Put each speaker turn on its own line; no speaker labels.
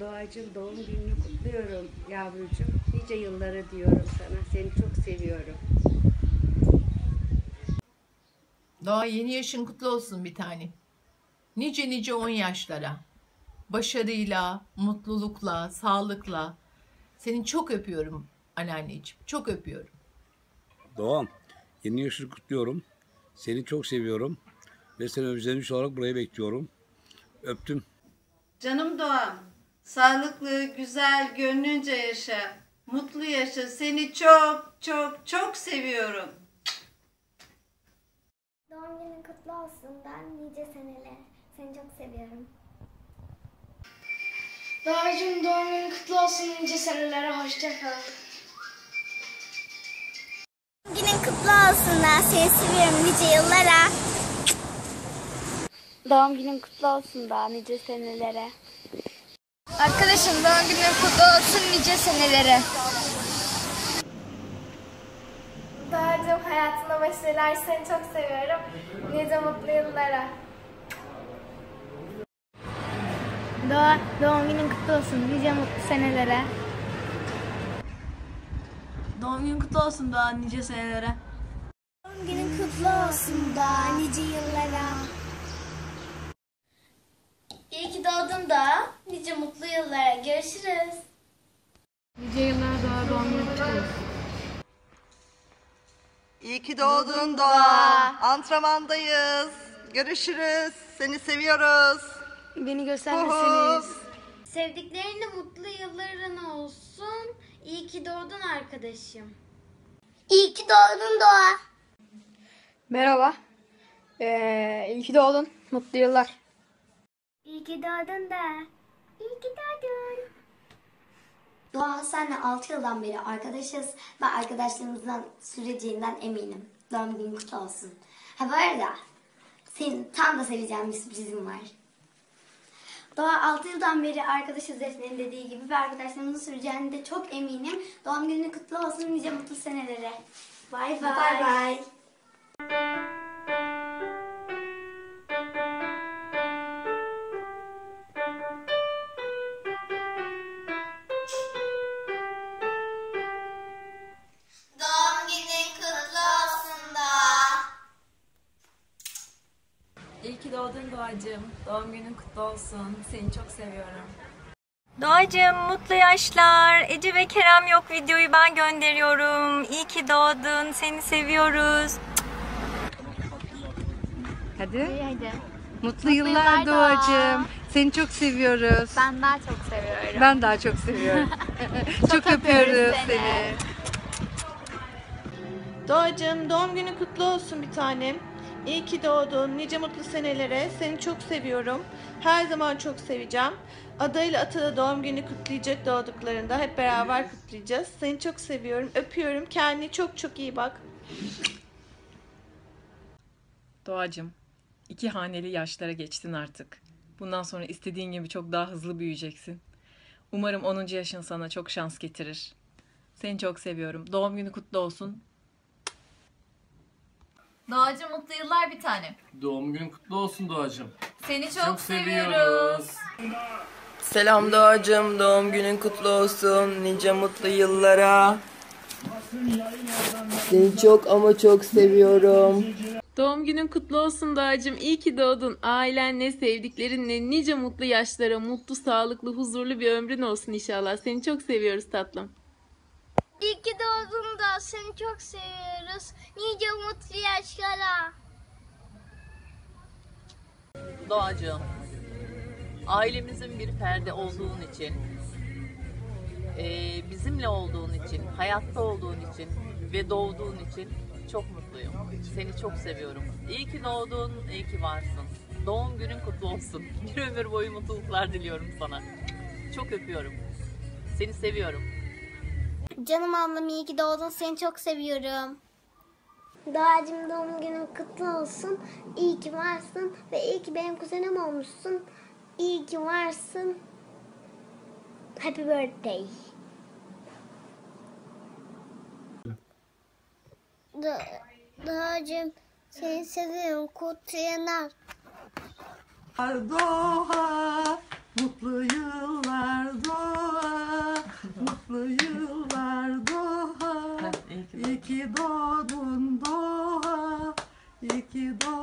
Doğacığım, doğum gününü kutluyorum yavrucuğum. Nice yıllara diyorum sana. Seni çok seviyorum.
Doğa, yeni yaşın kutlu olsun bir tane. Nice nice 10 yaşlara. Başarıyla, mutlulukla, sağlıkla. Seni çok öpüyorum anneanneciğim. Çok öpüyorum.
Doğan, yeni yaşını kutluyorum. Seni çok seviyorum. Ve seni özlemiş olarak buraya bekliyorum. Öptüm.
Canım Doğan, sağlıklı, güzel, gönlünce yaşa. Mutlu yaşa. Seni çok çok çok seviyorum.
Doğum günün kutlu olsun. Ben nice seneler. Seni çok seviyorum.
Doğacığım, doğum günün kutlu olsun. Nice senelere hoşça kal.
Doğum günün kutlu olsun. Ben seni seviyorum nice yıllara. Doğum günün kutlu olsun daha nice senelere.
Arkadaşım, doğum günün kutlu olsun nice senelere.
Doğacığım, hayatına başarılar. Seni çok seviyorum. Nice mutlu yıllara.
Doğa, doğum günün kutlu olsun. Nice mutlu senelere.
Doğum günün kutlu olsun daha nice senelere.
Doğum günün kutlu olsun daha nice yıllara.
İyi ki doğdun da nice mutlu yıllara. Görüşürüz.
Nice yıllara daha doğum günün kutlu olsun.
İyi ki doğdun Doğa. Antrenmandayız. Görüşürüz. Seni seviyoruz.
Beni göstermeseniz. Sevdiklerinle mutlu yılların olsun. İyi ki doğdun arkadaşım.
İyi ki doğdun Doğa.
Merhaba. İyi ki doğdun. Mutlu yıllar.
İyi ki doğdun da. İyi ki doğdun. Doğa, senle 6 yıldan beri arkadaşız ve arkadaşlığımızdan süreceğinden eminim. Doğum günün kutlu olsun. Ha, bu arada senin tam da seveceğin bir sürprizim var. Doğa, 6 yıldan beri arkadaşız Defne'nin dediği gibi ve arkadaşlarımızın süreceğine de çok eminim. Doğum günün kutlu olsun, nice mutlu senelere. Bye bye. Bye bye.
Doğum günün kutlu olsun da.
İyi ki doğdun Doğacığım. Doğum günün kutlu olsun. Seni çok seviyorum.
Doğacığım, mutlu yaşlar. Ece ve Kerem yok, videoyu ben gönderiyorum. İyi ki doğdun. Seni seviyoruz.
Hadi.
Hadi.
Mutlu yıllar Doğacığım. Seni çok seviyoruz.
Ben daha çok seviyorum.
Ben daha çok seviyorum. Çok öpüyoruz seni.
Doğacığım, doğum günün kutlu olsun bir tanem. İyi ki doğdun. Nice mutlu senelere. Seni çok seviyorum. Her zaman çok seveceğim. Ada ile Ata da doğum günü kutlayacak doğduklarında. Hep beraber kutlayacağız. Seni çok seviyorum. Öpüyorum. Kendine çok çok iyi bak.
Doğacığım, 2 haneli yaşlara geçtin artık. Bundan sonra istediğin gibi çok daha hızlı büyüyeceksin. Umarım 10. yaşın sana çok şans getirir. Seni çok seviyorum. Doğum günü kutlu olsun.
Doğacığım, mutlu yıllar bir tane.
Doğum günün kutlu olsun Doğacığım.
Seni çok seviyoruz.
Selam Doğacığım, doğum günün kutlu olsun. Nice mutlu yıllara. Seni çok ama çok seviyorum.
Doğum günün kutlu olsun Doğacığım. İyi ki doğdun. Ailenle, sevdiklerinle nice mutlu yaşlara, mutlu, sağlıklı, huzurlu bir ömrün olsun inşallah. Seni çok seviyoruz tatlım.
İyi ki doğdun da seni çok seviyoruz. Nice mutlu yaşlara.
Doğacığım, ailemizin bir ferdi olduğun için, bizimle olduğun için, hayatta olduğun için ve doğduğun için çok mutluyum. Seni çok seviyorum. İyi ki doğdun, iyi ki varsın. Doğum günün kutlu olsun. Bir ömür boyu mutluluklar diliyorum sana. Çok öpüyorum. Seni seviyorum.
Canım ablam, iyi ki doğdun. Seni çok seviyorum. Doğacığım, doğum günün kutlu olsun. İyi ki varsın ve iyi ki benim kuzenim olmuşsun. İyi ki varsın. Happy birthday. Doğacığım, seni seviyorum. Kutlayanak.
Doğa, mutlu yıllar İyi ki doğdun Doğa. İyi ki doğdun.